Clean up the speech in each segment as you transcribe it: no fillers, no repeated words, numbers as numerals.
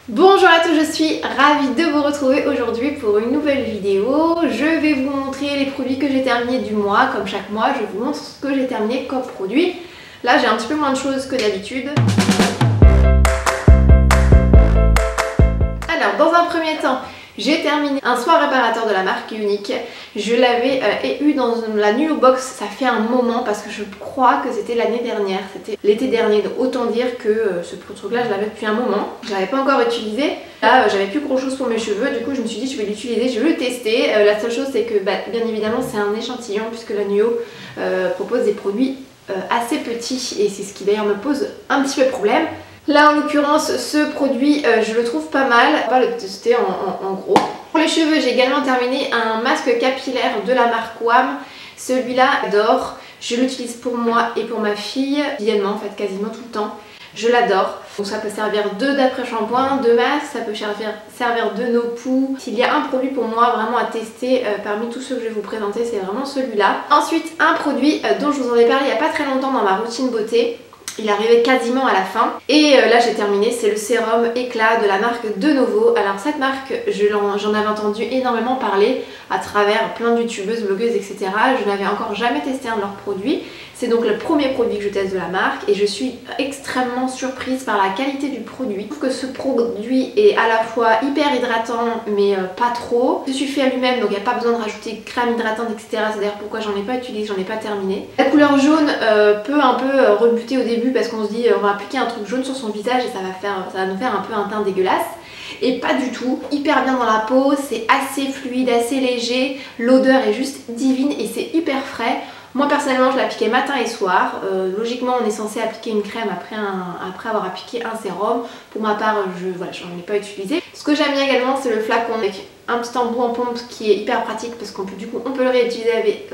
Bonjour à tous, je suis ravie de vous retrouver aujourd'hui pour une nouvelle vidéo. Je vais vous montrer les produits que j'ai terminés du mois. Comme chaque mois, je vous montre ce que j'ai terminé comme produit. Là, j'ai un petit peu moins de choses que d'habitude. Alors, dans un premier temps, j'ai terminé un soin réparateur de la marque Unique. Je l'avais eu dans la New Box, ça fait un moment parce que je crois que c'était l'année dernière, c'était l'été dernier. Donc autant dire que ce truc là je l'avais depuis un moment. Je l'avais pas encore utilisé. Là j'avais plus grand chose pour mes cheveux, du coup je me suis dit je vais l'utiliser, je vais le tester. La seule chose c'est que bien évidemment c'est un échantillon puisque la New propose des produits assez petits et c'est ce qui d'ailleurs me pose un petit peu problème. Là en l'occurrence ce produit je le trouve pas mal, on va le tester en gros. Pour les cheveux j'ai également terminé un masque capillaire de la marque WAM. Celui-là j'adore, je l'utilise pour moi et pour ma fille, quotidiennement en fait quasiment tout le temps. Je l'adore. Donc ça peut servir d'après-shampoing, de masque, ça peut servir de no poo. S'il y a un produit pour moi vraiment à tester parmi tous ceux que je vais vous présenter, c'est vraiment celui-là. Ensuite un produit dont je vous en ai parlé il n'y a pas très longtemps dans ma routine beauté. Il arrivait quasiment à la fin et là j'ai terminé, c'est le sérum éclat de la marque De Novo. Alors cette marque, j'en avais entendu énormément parler à travers plein de youtubeuses, blogueuses, etc. Je n'avais encore jamais testé un de leurs produits. C'est donc le premier produit que je teste de la marque et je suis extrêmement surprise par la qualité du produit. Je trouve que ce produit est à la fois hyper hydratant mais pas trop. Il suffit à lui-même donc il n'y a pas besoin de rajouter crème hydratante, etc. C'est d'ailleurs pourquoi j'en ai pas utilisé, j'en ai pas terminé. La couleur jaune peut un peu rebuter au début parce qu'on se dit on va appliquer un truc jaune sur son visage et ça va nous faire un peu un teint dégueulasse. Et pas du tout, hyper bien dans la peau, c'est assez fluide, assez léger, l'odeur est juste divine et c'est hyper frais. Moi personnellement je l'appliquais matin et soir, logiquement on est censé appliquer une crème après avoir appliqué un sérum. Pour ma part j'en ai pas utilisé. Ce que j'aime bien également c'est le flacon avec un petit embout en pompe qui est hyper pratique parce qu'on peut le réutiliser avec...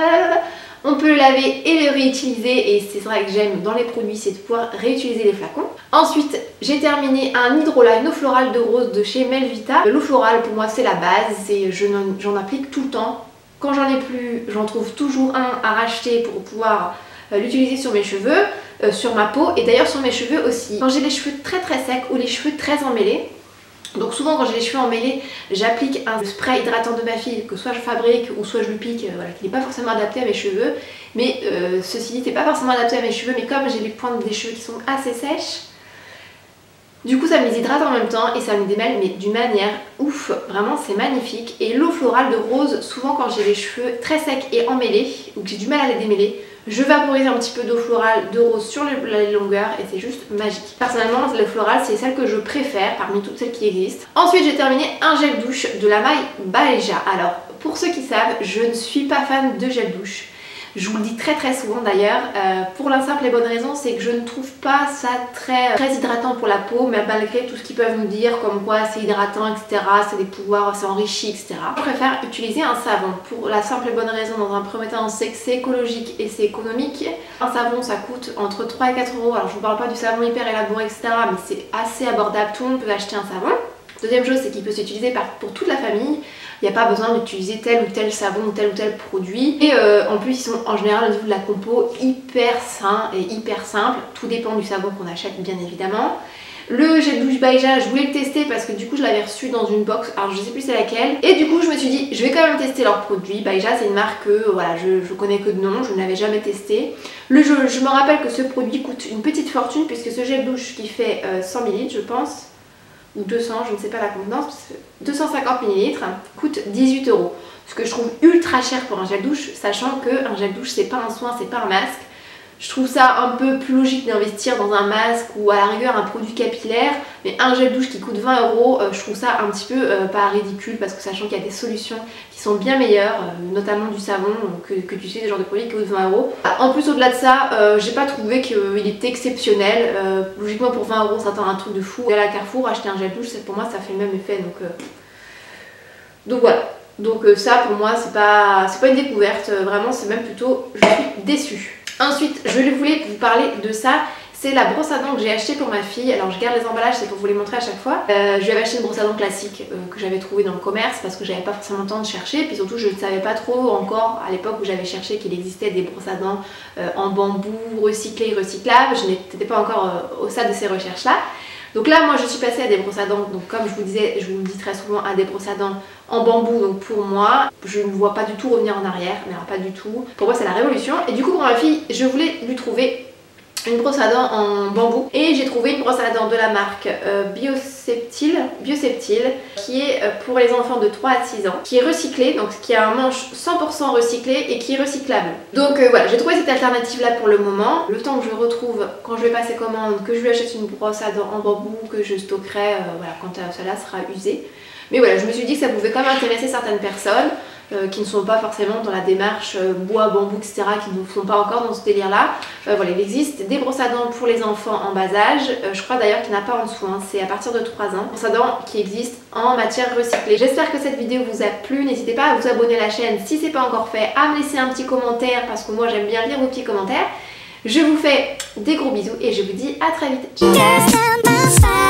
On peut le laver et le réutiliser et c'est vrai que j'aime dans les produits c'est de pouvoir réutiliser les flacons. Ensuite j'ai terminé un hydrolat, eau florale de rose de chez Melvita. L'eau florale pour moi c'est la base, j'en applique tout le temps. Quand j'en ai plus, j'en trouve toujours un à racheter pour pouvoir l'utiliser sur mes cheveux, sur ma peau et d'ailleurs sur mes cheveux aussi. Quand j'ai les cheveux très secs ou les cheveux très emmêlés, donc souvent quand j'ai les cheveux emmêlés, j'applique un spray hydratant de ma fille que soit je fabrique ou soit je lui pique, voilà, qui n'est pas forcément adapté à mes cheveux. Mais ceci dit, c'est pas forcément adapté à mes cheveux, mais comme j'ai les pointes des cheveux qui sont assez sèches, du coup ça me les hydrate en même temps et ça me démêle mais d'une manière ouf, vraiment c'est magnifique. Et l'eau florale de rose, souvent quand j'ai les cheveux très secs et emmêlés ou que j'ai du mal à les démêler, je vaporise un petit peu d'eau florale de rose sur les longueurs et c'est juste magique. Personnellement l'eau florale c'est celle que je préfère parmi toutes celles qui existent. Ensuite j'ai terminé un gel douche de la marque Baeja. Alors pour ceux qui savent, je ne suis pas fan de gel douche. Je vous le dis très souvent d'ailleurs, pour la simple et bonne raison, c'est que je ne trouve pas ça très hydratant pour la peau, mais malgré tout ce qu'ils peuvent nous dire, comme quoi c'est hydratant, etc., c'est des pouvoirs, c'est enrichi, etc. Je préfère utiliser un savon, pour la simple et bonne raison, dans un premier temps, c'est que c'est écologique et c'est économique. Un savon, ça coûte entre 3 et 4 euros, alors je vous parle pas du savon hyper élaboré, etc., mais c'est assez abordable, tout le monde peut acheter un savon. Deuxième chose, c'est qu'il peut s'utiliser pour toute la famille. Il n'y a pas besoin d'utiliser tel ou tel savon ou tel produit. Et en plus, ils sont en général au niveau de la compo hyper sains et hyper simples. Tout dépend du savon qu'on achète, bien évidemment. Le gel douche Baeja, je voulais le tester parce que du coup je l'avais reçu dans une box, alors je sais plus c'est laquelle. Et du coup je me suis dit je vais quand même tester leurs produits. Baeja c'est une marque que voilà, je connais que de nom, je ne l'avais jamais testé. Je me rappelle que ce produit coûte une petite fortune puisque ce gel douche qui fait 100 ml je pense, ou 200, je ne sais pas la contenance, 250 ml coûte 18 euros. Ce que je trouve ultra cher pour un gel douche, sachant qu'un gel douche c'est pas un soin, c'est pas un masque. Je trouve ça un peu plus logique d'investir dans un masque ou à la rigueur un produit capillaire, mais un gel douche qui coûte 20 euros, je trouve ça un petit peu pas ridicule parce que sachant qu'il y a des solutions qui sont bien meilleures, notamment du savon, que tu sais, des genres de produits qui coûtent 20 euros. En plus au-delà de ça, j'ai pas trouvé qu'il était exceptionnel, logiquement pour 20 euros ça tend un truc de fou. Aller à Carrefour acheter un gel douche, pour moi ça fait le même effet donc voilà. Donc ça pour moi c'est pas une découverte, vraiment c'est même plutôt, je suis déçue. Ensuite, je voulais vous parler de ça, c'est la brosse à dents que j'ai achetée pour ma fille. Alors je garde les emballages, c'est pour vous les montrer à chaque fois. Je lui avais acheté une brosse à dents classique que j'avais trouvée dans le commerce parce que j'avais pas forcément le temps de chercher. Puis surtout je ne savais pas trop encore à l'époque où j'avais cherché qu'il existait des brosses à dents en bambou recyclées, recyclables. Je n'étais pas encore au stade de ces recherches là. Donc là moi je suis passée à des brosses à dents, donc comme je vous disais, je vous le dis très souvent, à des brosses à dents en bambou. Donc pour moi je ne vois pas du tout revenir en arrière, mais alors pas du tout. Pour moi c'est la révolution. Et du coup pour ma fille je voulais lui trouver une brosse à dents en bambou et j'ai trouvé une brosse à dents de la marque Bioseptile qui est pour les enfants de 3 à 6 ans, qui est recyclée, donc qui a un manche 100% recyclé et qui est recyclable. Donc voilà, j'ai trouvé cette alternative là pour le moment. Le temps que je retrouve, quand je vais passer commande, que je lui achète une brosse à dents en bambou que je stockerai voilà, quand celle-là sera usée. Mais voilà, je me suis dit que ça pouvait quand même intéresser certaines personnes qui ne sont pas forcément dans la démarche bois, bambou, etc., qui ne sont pas encore dans ce délire-là. Voilà, il existe des brosses à dents pour les enfants en bas âge. Je crois d'ailleurs qu'il n'y en a pas en dessous, hein, c'est à partir de 3 ans. Brosses à dents qui existent en matière recyclée. J'espère que cette vidéo vous a plu. N'hésitez pas à vous abonner à la chaîne si ce n'est pas encore fait, à me laisser un petit commentaire parce que moi j'aime bien lire vos petits commentaires. Je vous fais des gros bisous et je vous dis à très vite. Ciao.